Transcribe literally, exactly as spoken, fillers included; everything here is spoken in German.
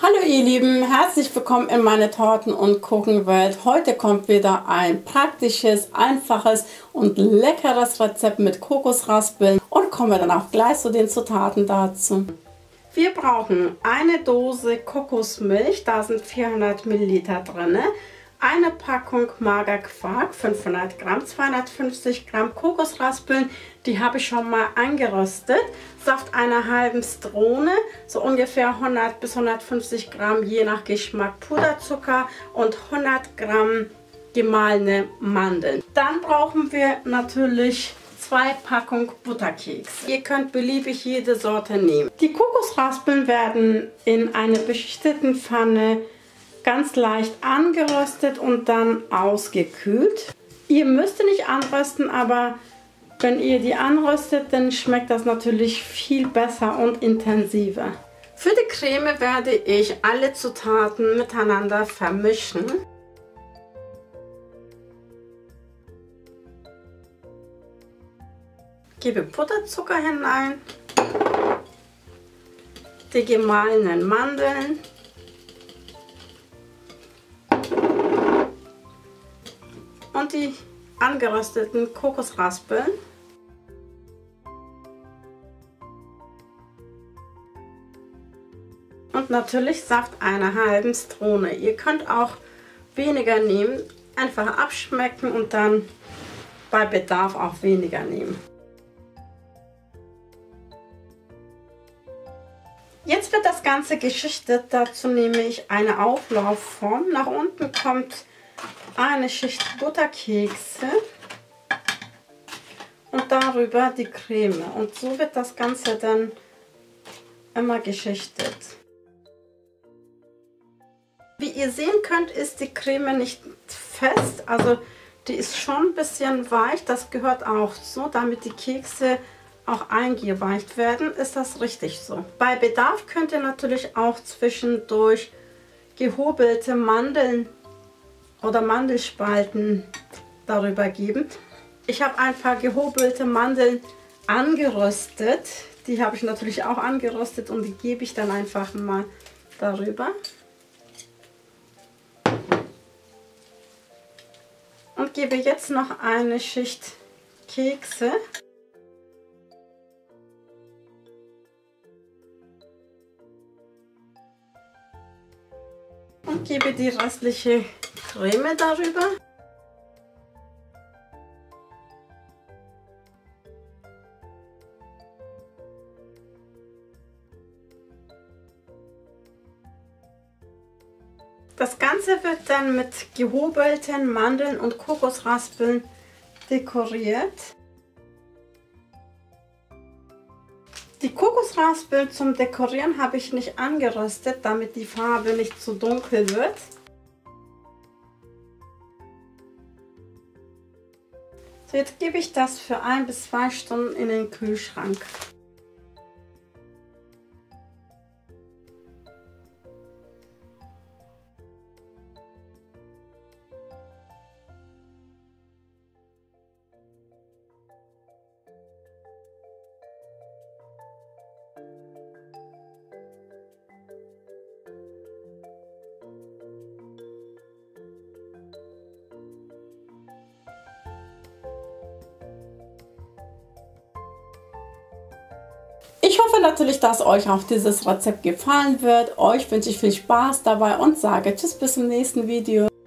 Hallo ihr Lieben, herzlich willkommen in meine Torten- und Kuchenwelt. Heute kommt wieder ein praktisches, einfaches und leckeres Rezept mit Kokosraspeln und kommen wir dann auch gleich zu den Zutaten dazu. Wir brauchen eine Dose Kokosmilch, da sind vierhundert Milliliter drin, eine Packung Magerquark, fünfhundert Gramm, zweihundertfünfzig Gramm Kokosraspeln, die habe ich schon mal angeröstet, Saft einer halben Zitrone, so ungefähr hundert bis hundertfünfzig Gramm, je nach Geschmack Puderzucker und hundert Gramm gemahlene Mandeln. Dann brauchen wir natürlich zwei Packungen Butterkekse. Ihr könnt beliebig jede Sorte nehmen. Die Kokosraspeln werden in einer beschichteten Pfanne ganz leicht angeröstet und dann ausgekühlt. Ihr müsst nicht anrösten, aber wenn ihr die anröstet, dann schmeckt das natürlich viel besser und intensiver. Für die Creme werde ich alle Zutaten miteinander vermischen. Gebe Puderzucker hinein, die gemahlenen Mandeln, und die angerösteten Kokosraspeln. Und natürlich Saft einer halben Zitrone. Ihr könnt auch weniger nehmen, einfach abschmecken und dann bei Bedarf auch weniger nehmen. Jetzt wird das Ganze geschichtet. Dazu nehme ich eine Auflaufform. Nach unten kommt eine Schicht Butterkekse und darüber die Creme. Und so wird das Ganze dann immer geschichtet. Wie ihr sehen könnt, ist die Creme nicht fest, also die ist schon ein bisschen weich. Das gehört auch so, damit die Kekse auch eingeweicht werden, ist das richtig so. Bei Bedarf könnt ihr natürlich auch zwischendurch gehobelte Mandeln oder Mandelspalten darüber geben. Ich habe ein paar gehobelte Mandeln angeröstet. Die habe ich natürlich auch angeröstet und die gebe ich dann einfach mal darüber. Und gebe jetzt noch eine Schicht Kekse. Und gebe die restliche Creme darüber. Das Ganze wird dann mit gehobelten Mandeln und Kokosraspeln dekoriert. Die Kokosraspeln zum Dekorieren habe ich nicht angeröstet, damit die Farbe nicht zu dunkel wird. So, jetzt gebe ich das für ein bis zwei Stunden in den Kühlschrank. Ich hoffe natürlich, dass euch auch dieses Rezept gefallen wird. Euch wünsche ich viel Spaß dabei und sage tschüss bis zum nächsten Video.